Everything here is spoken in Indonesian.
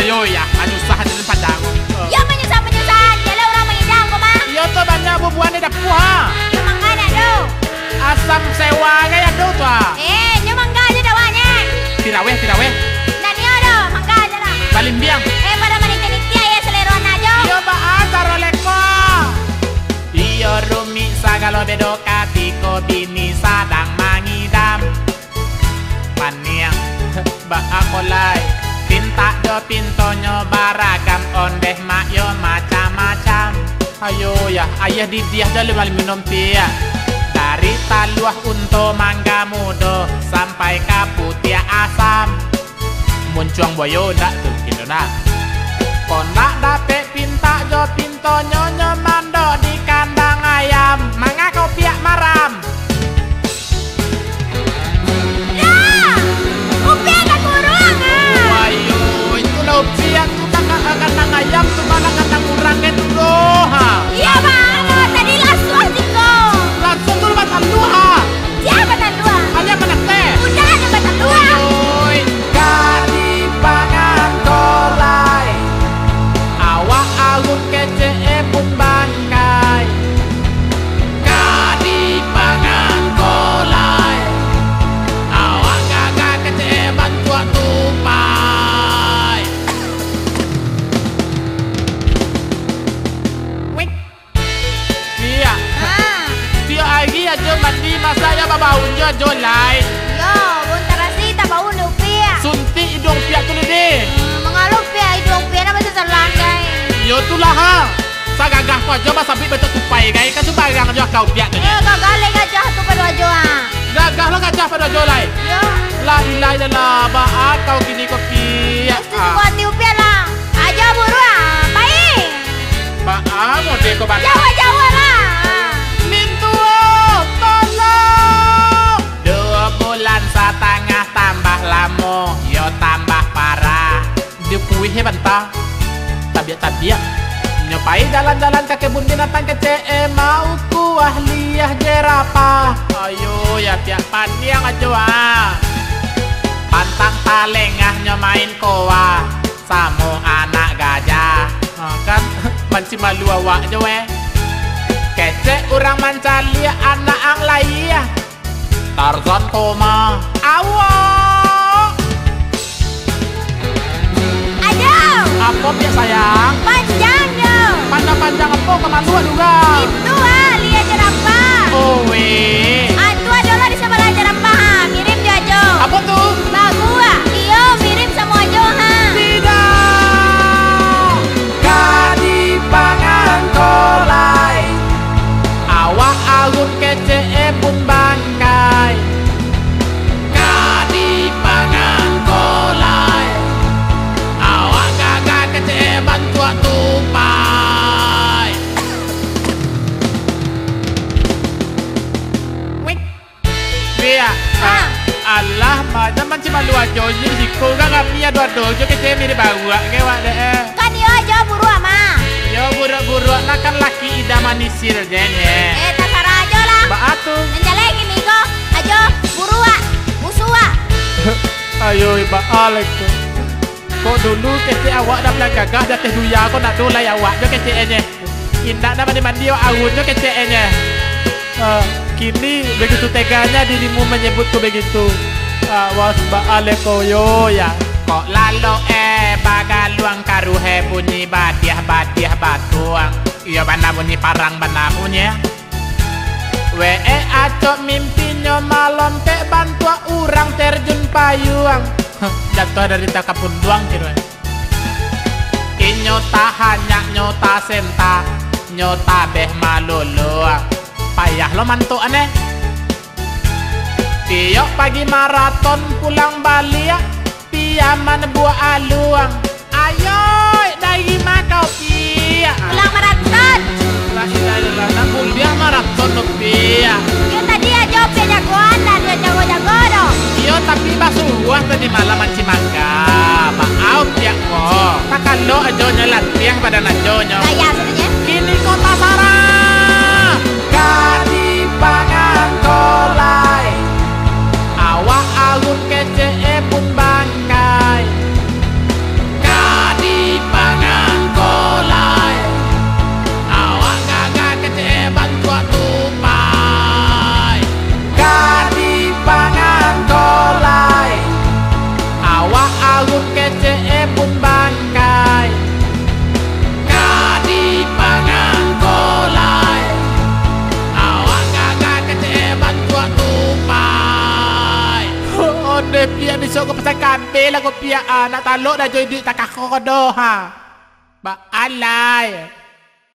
Ayo ya, menyusah di padang. Ya menyusah-menyusah, jalan orang mengidam kok mah. Yo tuh banyak bubuan di dapur ha. Ya mangga do. Asam sewa kayak do tuh. Nya mangga aja dawanya. Tiraweh. Dan ya do, mangga aja lah. Balimbiang. Pada manitia ya seleroan aja. Yo baata roleko. Iyo rumi sagalo bedo katiko bini sadang mangidam. Paniang baakolay. Pinta do pintonyo baragam ondeh makyo macam-macam. Ayo ya, ayah didiah jali malim minum pia. Dari taluah unto mangga mudo sampai ke putia asam. Muncuang boyo ndak tuh gitu nak. Kondak dapet pinta jo pintonyo nyomando di kandang ayam. Mangga kau piak maram. Piak tuh kandang ayam tuh mana kandang urang itu doh. Iya bang, tadi langsung siko. Langsung tuh batan dua. Siapa batan dua? Aja mana teh? Udah ada batan dua. Oi, kari pangan kolai. Awak alun kece pun bangkai. Kari pangan kolai. Awak gagak kece bantuan tupai. Aja mandi masa ya babaunya jolai. Yo, buntar rasita bau lupia. Suntik hidung piak tu lede. Mengalup pia hidung pia nama sesalan guys. Yo tu lah ha. Sa gagah ko aja sampai betul tupai guys. Kan sembarang aja kau piak tu. Gagah le gajah tu pada aja. Gagah lo gajah pada jolai. Yo. La ilaha illallah ba kau kini ko piak. Tu buat tiupia lah. Aja buru ah. Baik. Ba mo de ko ba. Jawa lah. Setengah tambah lamo, yo tambah parah. Dia puih he bantah. Tabiat nyopai jalan-jalan ke kebun binatang kece mau ku ahliah jerapah. Ayo ya tiap pandiang aja. Pantang talengah nyomain koa samo anak gajah. Kan manci malu awak je weh. Kece orang mancalia anak ang laiyah. Tarzan Toma awak. Aduh. Apa ya sayang? Panjang dong. Panjang apa kemana juga? Itu lihat jerapah. Oh weh. Itu adalah di sebelah jerapah. Mirip Jojo. Apa tuh? Bagua. Iyo mirip sama Joha. Tidak. Kadi pangan kolai. Awak alun kece pun bangkai. Kadi pangan kolai. Awak gagak kece bantuan tupai. Wih. Bia. Allah macam macam malu aja jadi siko gak pia dua jo kece mirip bawa kewa deh. Kan yo aja buru ama. Yo buru nak kan laki idaman isir jenye. Tasara aja lah. Baatu. Menjalai gini kok. Aja buru musua. Ayo iba alek tu. Kok dulu kece awak dah pelan gagah dah teh duya kok nak dolai awak jo kece enye. Indah dah mandi awak jo kece enye. Kini begitu teganya dirimu menyebutku begitu. Was ba alek koyo ya. Kok lalu bagaluang karuhe bunyi badiah batuang. Iya bana bunyi parang bana bunyi. Acok mimpinya malam teh bantua urang terjun payuang. Jatuh dari takapun duang kira. Inyota hanya nyota senta, nyota beh maluluang. Payah lo mantu aneh. Tiok pagi maraton pulang balik. Piaman buah aluang. Ayo dari makau pia. Pulang maraton. Nak kuliah maraton no pia. Yo tadi aja pia jagoan dan dia jago-jago dong. Yo tapi basuh tadi malam manci mangga. Maaf ya kok. Tak kalau aja nyelat piah pada najonyo. Gaya sebenarnya. Kini kota Sarah. Kadi pangan kolai. Awak alun kece pun bangkai. Kadi boleh piak besok kau pasal kabel lah kau piak nak taluk dah jadi tak kakodo ha. Ba alai.